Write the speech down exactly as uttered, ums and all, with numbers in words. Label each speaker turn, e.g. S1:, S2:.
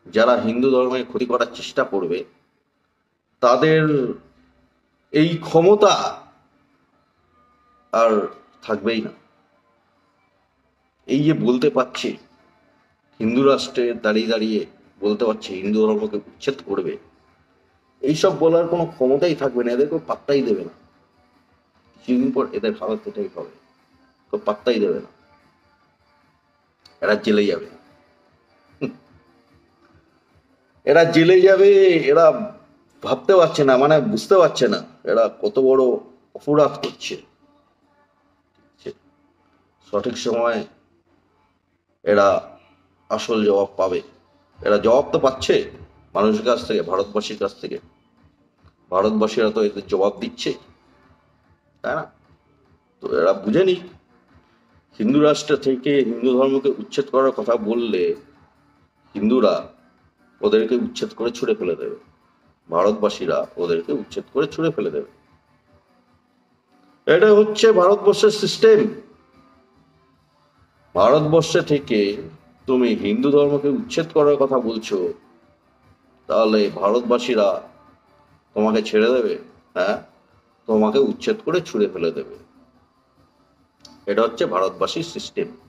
S1: যারা হিন্দু ধর্মের ক্ষতি করার চেষ্টা করবে তাদের এই ক্ষমতা আর থাকবেই না। এই যে বলতে পারছে, হিন্দু রাষ্ট্রে দাঁড়িয়ে দাঁড়িয়ে বলতে পারছে হিন্দু ধর্মকে উচ্ছেদ করবে, এইসব বলার কোনো ক্ষমতাই থাকবে না, এদের কেউ পাত্তাই দেবে না। কিছুদিন পর এদের হালত এটাই হবে, তো পাত্তাই দেবে না, এরা জেলে যাবে। এরা জেলে যাবে। এরা ভাবতে পারছে না, মানে বুঝতে পারছে না এরা কত বড় অপরাধ করছে। সঠিক সময় এরা আসল জবাব পাবে। এরা জবাব তো পাচ্ছে মানুষের কাছ থেকে, ভারতবাসীর কাছ থেকে। ভারতবাসীরা তো এদের জবাব দিচ্ছে, তাই না? তো এরা বুঝে নি, হিন্দু রাষ্ট্র থেকে হিন্দু ধর্মকে উচ্ছেদ করার কথা বললে হিন্দুরা ওদেরকে উচ্ছেদ করে ছুঁড়ে ফেলে দেবে, ভারতবাসীরা ওদেরকে উচ্ছেদ করে ছুঁড়ে ফেলে দেবে। এটা হচ্ছে ভারতবর্ষের সিস্টেম। ভারতবর্ষে থেকে তুমি হিন্দু ধর্মকে উচ্ছেদ করার কথা বলছো, তাহলে ভারতবাসীরা তোমাকে ছেড়ে দেবে? হ্যাঁ, তোমাকে উচ্ছেদ করে ছুঁড়ে ফেলে দেবে। এটা হচ্ছে ভারতবাসীর সিস্টেম।